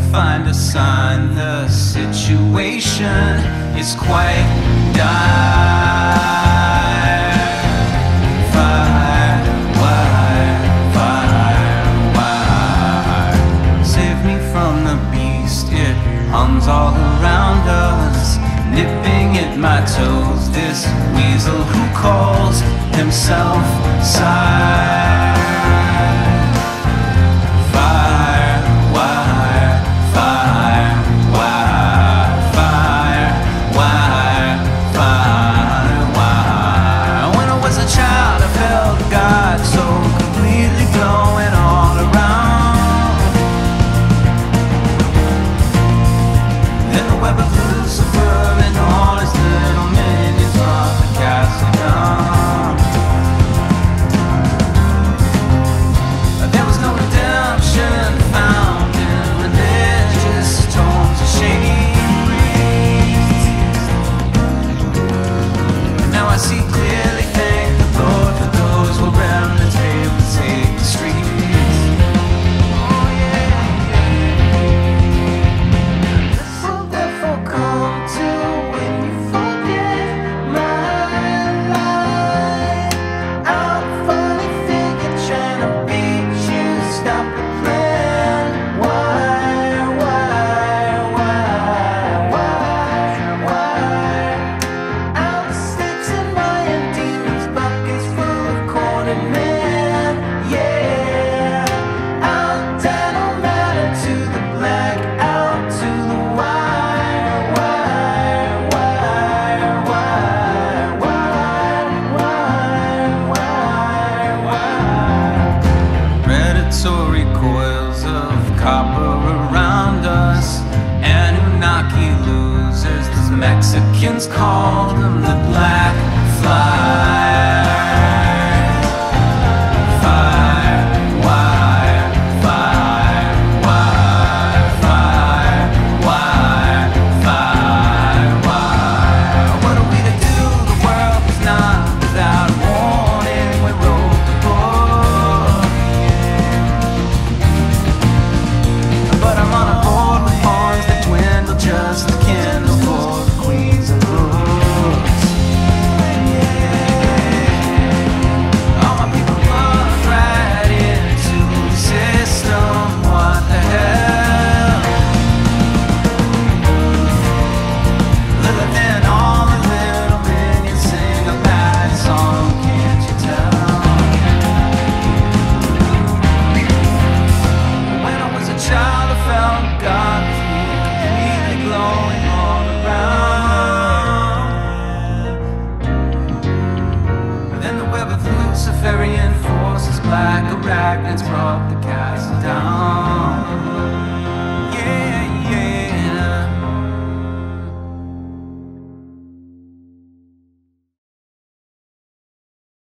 find a sign. The situation is quite dire. Firewire, firewire, save me from the beast. It hums all around us, nipping at my toes. This weasel who calls himself sire. Lucifer and all his little minions brought the castle down. There was no redemption found in religious tomes of shady. Now I see clearly, thank the Lord for those who remnants able to take the streets. Coils of copper around us, Anunnaki losers, the Mexicans call them the Black Fly. Luciferian forces, black arachnids brought the castle down.